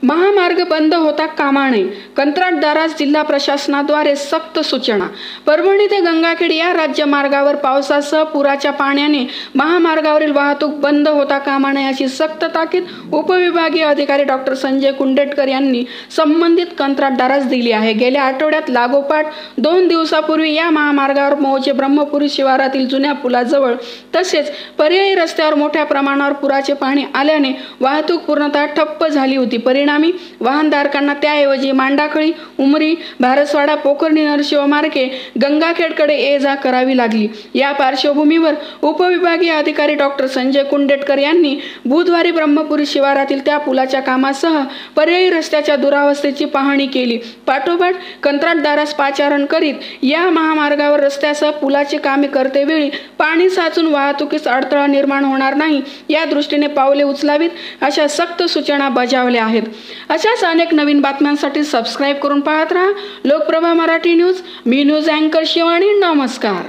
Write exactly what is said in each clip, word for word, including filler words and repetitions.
महामार्ग बंद होता कामा नये, कंत्राटदारास जिल्हा प्रशासनाद्वारे सक्त सूचना। परभणी ते गंगाखेड या राज्यमार्गावर पावसासह पुराच्या पाण्याने महामार्गावरील वाहतूक बंद होता कामा नये अशी सक्त ताकीद उपविभागीय अधिकारी डॉक्टर संजय कुंडेटकर यांनी संबंधित कंत्राटदारास दिली आहे। गेल्या आठवड्यात लागोपाठ दोन दिवसापूर्वी या महामार्गावर मोहोचे ब्रह्मपुरी शिवारातील जुन्या पुलाजवळ तसेच पर्यायी रस्त्यावर मोठ्या प्रमाणावर पुराचे पाणी आल्याने वाहतूक पूर्णतः ठप्प झाली होती। परिणामी वाहनधारकांना त्याऐवजी मांडाखळी, उमरी, भारसवाडा, पोखर्णी, नरशिव मार्गे गंगाखेडकडे ये जा करावी लागली। या पार्श्वभूमीवर उपविभागीय अधिकारी डॉक्टर संजय कुंडेटकर यांनी बुधवारी ब्रह्मपुरी शिवारातील त्या पुलाच्या कामासह पर्यायी रस्त्याच्या दुरावस्थेची पाहणी केली। पाठोपाठ कंत्राटदारास पाचारण करीत या महामार्गावर रस्त्यासह पुलाची कामे करतेवेळी पाणी साचून वाहतुकीस अडथळा निर्माण होणार नाही या दृष्टीने पावले उचलावीत अशा सक्त सूचना बजावल्या आहेत। अशाच अनेक नवीन बातम्यांसाठी सबस्क्राइब करून पाहत रहा लोकप्रभा मराठी न्यूज। मी न्यूज अँकर शिवानी, नमस्कार।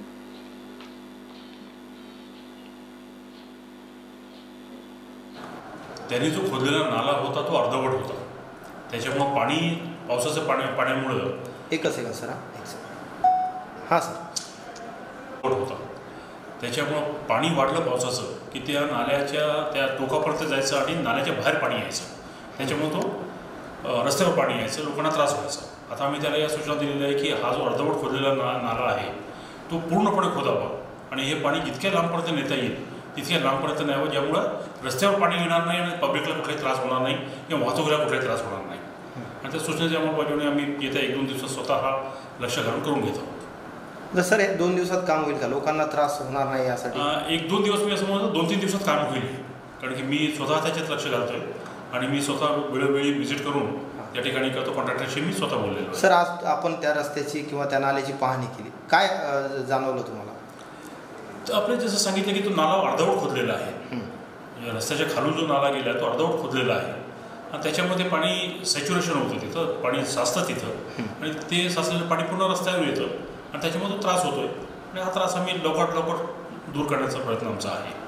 त्यांनी जो खोदलेला नाला होता तो अर्धवट होता, त्याच्यामुळे पाणी पावसाचं पाणी पाण्यामुळे एकच सेकंद सर हां सर होता, त्याच्यामुळं पाणी वाढलं पावसाचं की त्या नाल्याच्या त्या टोकापर्यंत जायचं आणि नाल्याच्या बाहेर पाणी यायचं, त्याच्यामुळे तो रस्त्यावर पाणी यायचं, लोकांना त्रास व्हायचा। आता आम्ही त्याला या सूचना दिलेल्या आहे की हा जो अर्धवट खोदलेला ना नाला आहे तो पूर्णपणे खोदावा आणि हे पाणी जितक्या लांबपर्यंत नेता येईल तितक्या लांबपर्यंत न्यावं, ज्यामुळं रस्त्यावर पाणी येणार नाही आणि पब्लिकला कुठलाही त्रास होणार नाही किंवा वाहतुकीला कुठलाही त्रास होणार नाही। आणि त्या सूचनेच्या अंमलबजावणी आम्ही येत्या एक दोन दिवसात स्वतः हा लक्ष घालून करून घेत आहोत। तर सर हे दोन दिवसात काम होईल का, लोकांना त्रास होणार नाही यासाठी? एक दोन दिवस मी असं म्हणतो दोन तीन दिवसात काम होईल, कारण की मी स्वतः त्याच्यात लक्ष घालतोय आणि मी स्वतः वेळोवेळी व्हिजिट करून त्या ठिकाणी करतो, कॉन्ट्रॅक्टरशी मी स्वतः बोललेलो। सर आज आपण त्या रस्त्याची किंवा त्या नाल्याची पाहणी केली, काय जाणवलं तुम्हाला? तर आपले जसं सांगितलं की तो नाला अर्धवट खोदलेला आहे, रस्त्याच्या खालून जो नाला गेला तो अर्धवट खोदलेला आहे आणि त्याच्यामध्ये पाणी सॅच्युरेशन होतं, तिथं पाणी साचतं तिथं आणि ते साचलेलं पाणी पूर्ण रस्त्यावर येतं आणि त्याच्यामुळे तो त्रास होतोय आणि हा त्रास आम्ही लवकरात लवकर दूर करण्याचा प्रयत्न आमचा आहे।